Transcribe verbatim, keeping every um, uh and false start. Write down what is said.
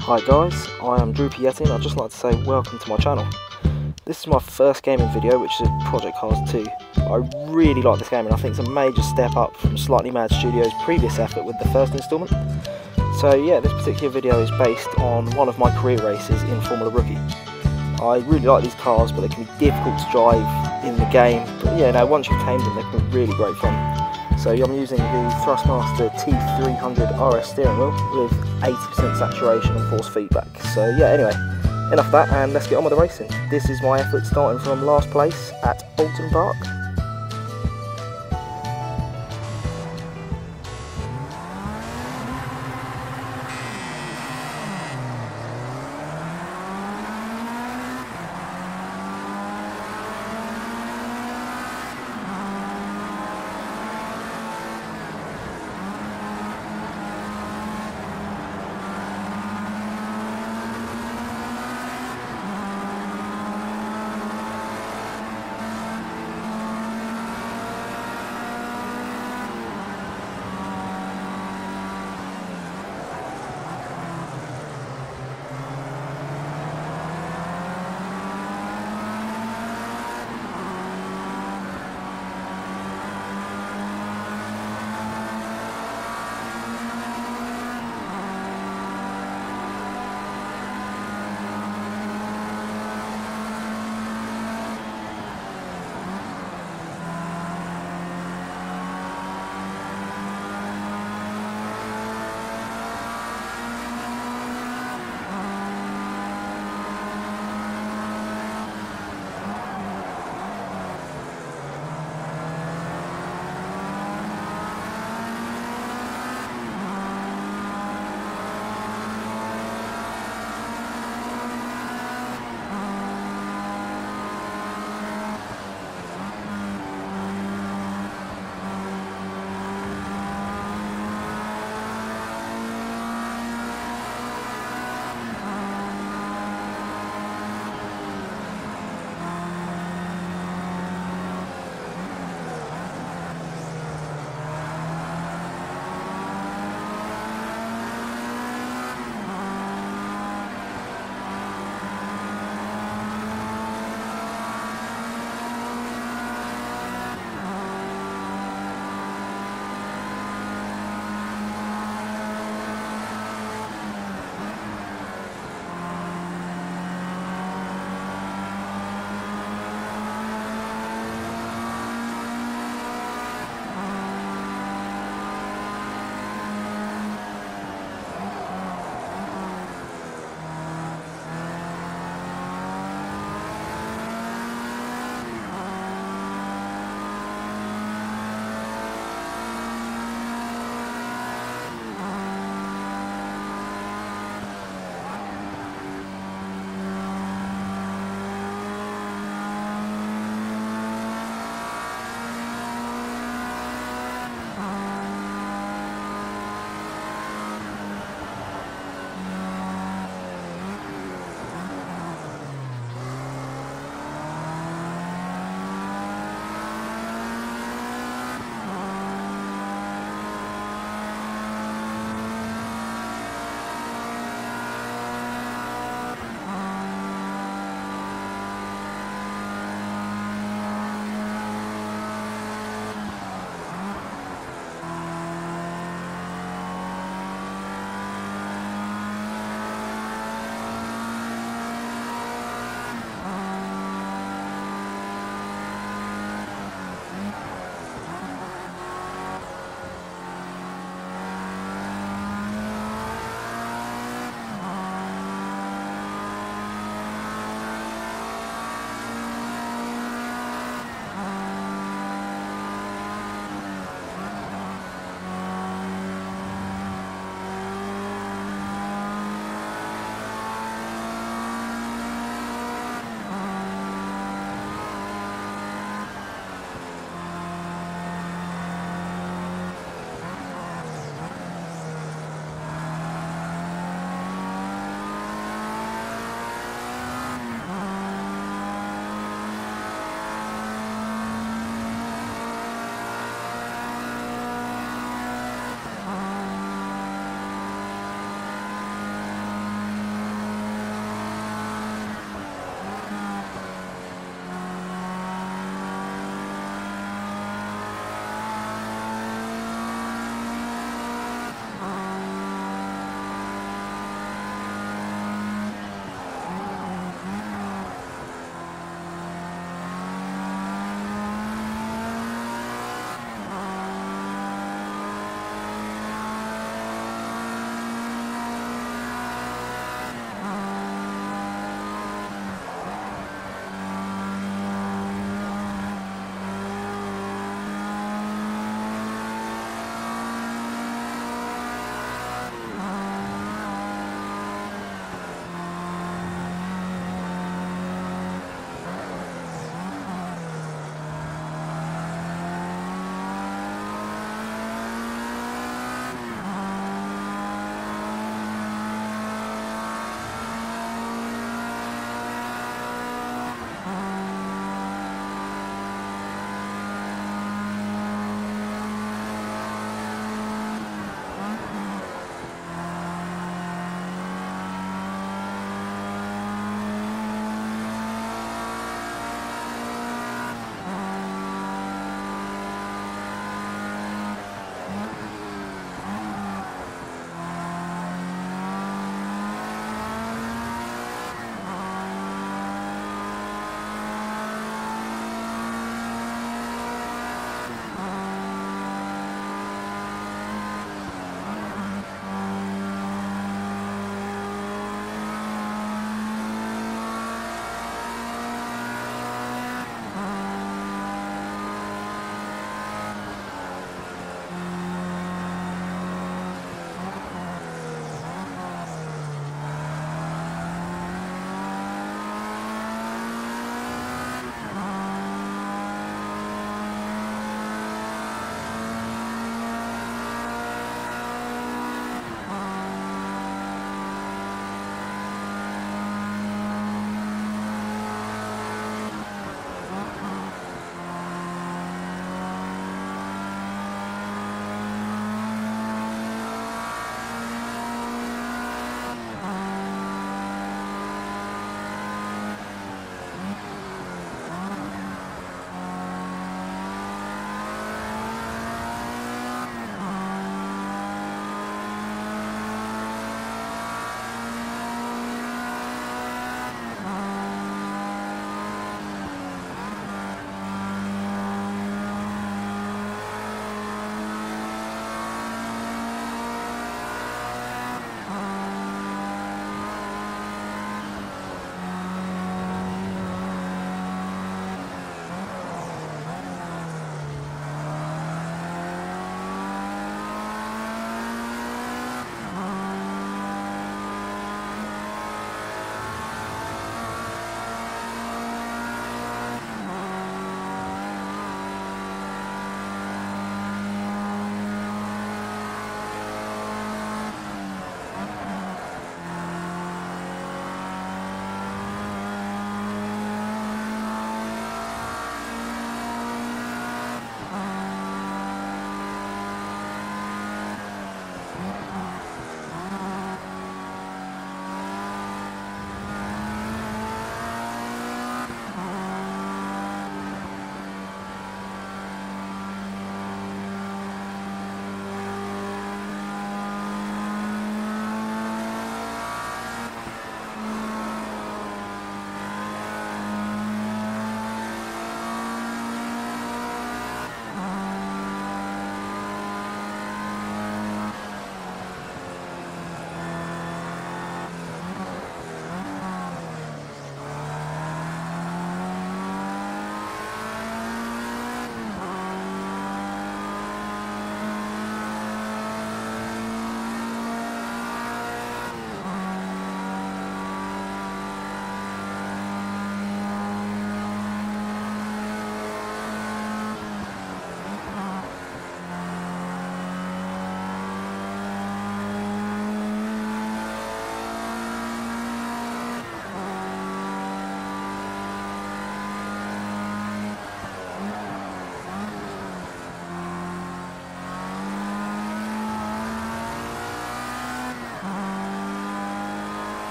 Hi guys, I am Droopy Yeti and I'd just like to say welcome to my channel. This is my first gaming video, which is Project Cars two. I really like this game and I think it's a major step up from Slightly Mad Studios' previous effort with the first instalment. So yeah, this particular video is based on one of my career races in Formula Rookie. I really like these cars, but they can be difficult to drive in the game. But yeah, no, once you've tamed them, they can be really great fun. So I'm using the Thrustmaster T three hundred R S steering wheel with eighty percent saturation and force feedback. So yeah, anyway, enough of that and let's get on with the racing. This is my effort starting from last place at Oulton Park.